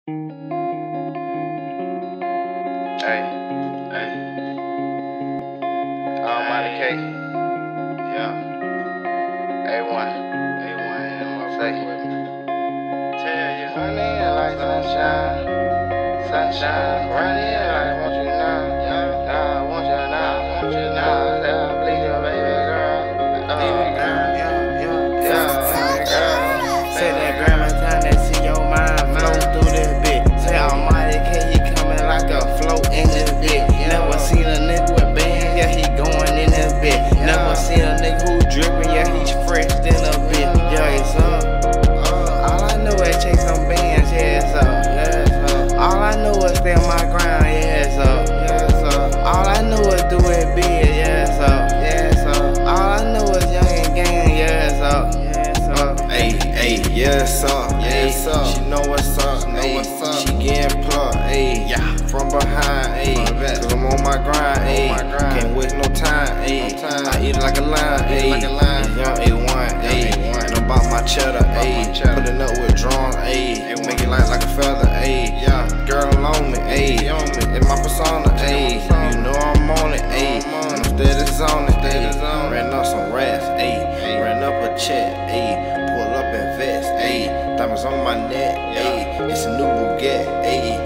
Hey, hey, Almighty K, yeah, A1, say, tell you, honey, like sunshine, running like want you now, I want you now, say I believe you, baby girl, Say that grandma time that see your mind flow through this bitch. Say Almighty K, he coming like a float in this bitch. Never seen a nigga with bands, yeah, he going in this bitch. Never seen a nigga who drippin', yeah, he's fresh in a bitch. Yeah, it's up. All I know is chase some bands, yeah, it's up. All I know is stay on my grind, yeah, it's up. All I know is do it big, yeah, it's up. All I know is young and gang, yeah, it's up. Ayy, yeah, it's up, She know what's up, She getting plucked, from behind, Cause I'm on my grind, Can't waste no time, I eat it like a lion, Young A1, And I'm about my cheddar, Putting up with drums, Make it like a feather, Girl on me, In my persona, You know I'm on it, And I'm steady on it, Ran up some rats, Ran up a check, Pull up and vest, diamonds on my neck, it's a new Bugatti,